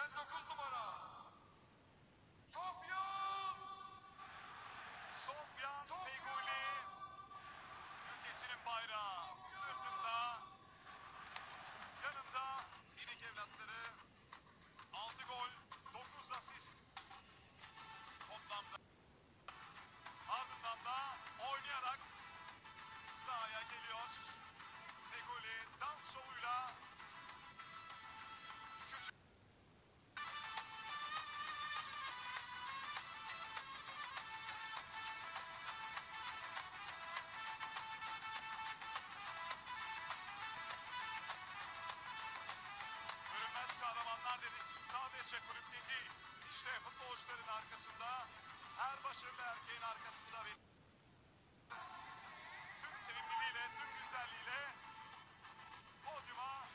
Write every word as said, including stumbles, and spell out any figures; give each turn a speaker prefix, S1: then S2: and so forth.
S1: seksen dokuz numara. Sofyan.
S2: Sofyan
S1: Sofyan.
S2: Feguli. Ülkesinin bayrağı sırtında. Yanında minik evlatları. altı gol, dokuz asist. Toplamda. Ardından da oynayarak sahaya geliyor. Feguli dans şovuyla küçük. Görünmez kahramanlar dedik. Sadece kulüpte değil. İşte futbolcuların arkasında, her başarılı erkeğin arkasında bir tüm sevimliliğiyle, tüm güzelliğiyle podyuma